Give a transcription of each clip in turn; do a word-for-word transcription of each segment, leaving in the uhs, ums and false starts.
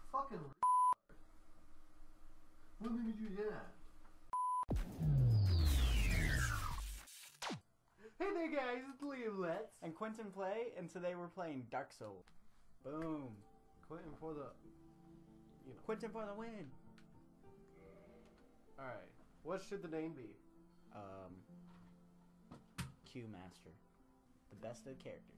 fucking What made me do that? Hey there guys, it's Liam Letts. And Quentin Play, and today we're playing Dark Souls. Boom. Quentin for the... You know. Quentin for the win. Alright, what should the name be? Um... Q Master. The best of characters.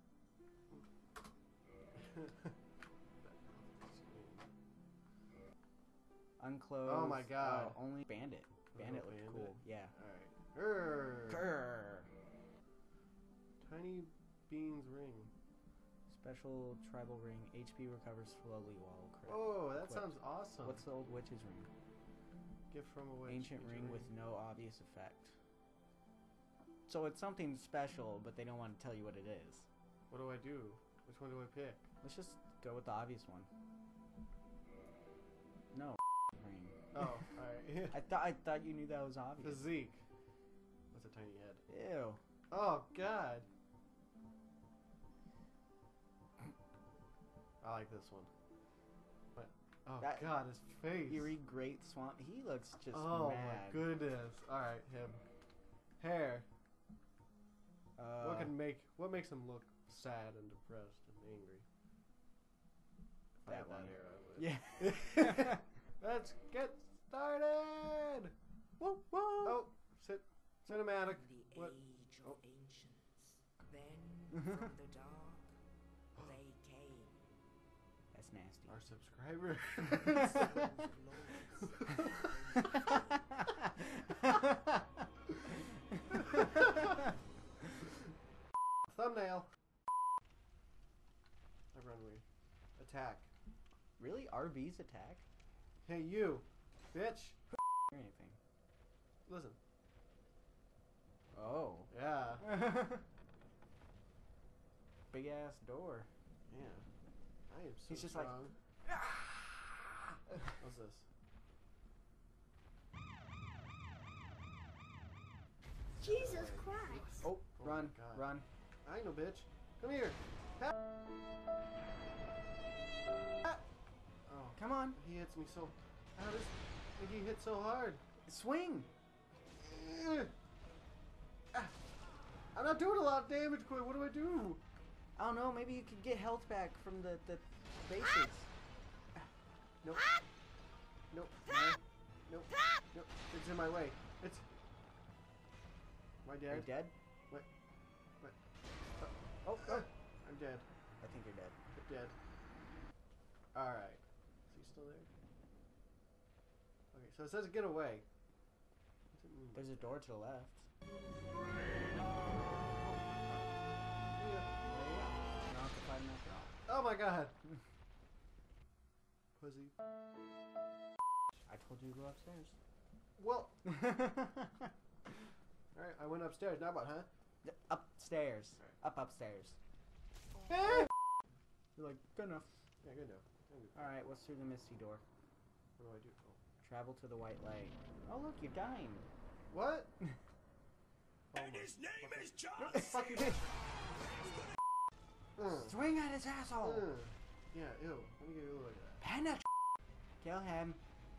Unclosed. Oh my god. Oh, only Bandit. Bandit Oh, looked Bandit. cool. Yeah. Alright. Grr. Grr. Tiny Beans Ring. Special tribal ring. H P recovers slowly while correct. Oh, that Equipped. sounds awesome. What's the old witch's ring? Gift from a witch. Ancient Witch ring with no obvious effect. So it's something special, but they don't want to tell you what it is. What do I do? Which one do I pick? Let's just go with the obvious one. No ring. Oh, alright. I thought I thought you knew that was obvious. Physique. That's a tiny head. Ew. Oh god. I like this one. But oh That- god, his face. Eerie Great Swamp. He looks just Oh mad. my goodness. Alright, him. Hair. Uh, what can make what makes him look sad and depressed and angry? If I That had one. hair, I would. Yeah. Let's get started! Whoa, whoa. Oh, sit cinematic. The What? age Oh. of ancients. Then from the dark they came. That's nasty. Our subscriber. Thumbnail. I run weird. Attack. Really? R B's attack? Hey you, bitch. Or anything. Listen. Oh. Yeah. Big ass door. Yeah. I am so He's just like- strong. What's this? Jesus Christ. Oh, Oh run, my God. run. I know, bitch. Come here. Ah. Ah. Oh, Come on. he hits me so. How does he hit so hard? Swing. Ugh. Ah. I'm not doing a lot of damage, Quinn. What do I do? I don't know, maybe you could get health back from the, the bases. Nope. Nope. No. Nope. Nope. It's in my way. It's. Am I Are dead? you dead? What? What? Oh, Uh, oh. I'm dead. I think you're dead. I'm dead. Alright. Is he still there? Okay, so it says get away. What's it mean? There's a door to the left. Yeah. You don't have to fight him after all. Oh my god! Pussy. I told you to go upstairs. Well, alright, I went upstairs. Now what, huh? Upstairs. Alright. Up upstairs. Eh! You're like, good enough. Yeah, good now. I'm good. Alright, what's through the misty door? What do I do? Oh. Travel to the white light. Oh look, you're dying. What? Oh And my his name is John. fuck you, bitch! Uh, Swing at his asshole! uh. Yeah, ew. Let me get a look at that. Panic! Kill him.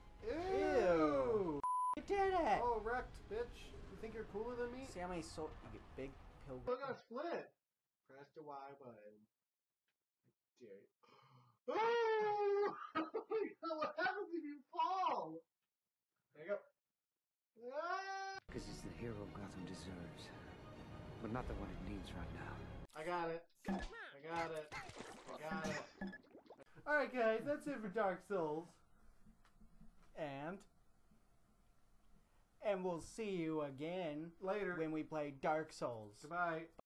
Ew! You did it! Oh, wrecked, bitch. You think you're cooler than me? See how many soul you get big pill. Look at a split. Press the Y button. Dare you. Oh! What happens if you fall? There you go. Ah! Because it's the hero Gotham deserves, but not the one it needs right now. I got it. I got it. I got it. Alright, guys, that's it for Dark Souls. And and we'll see you again Later. when we play Dark Souls. Goodbye.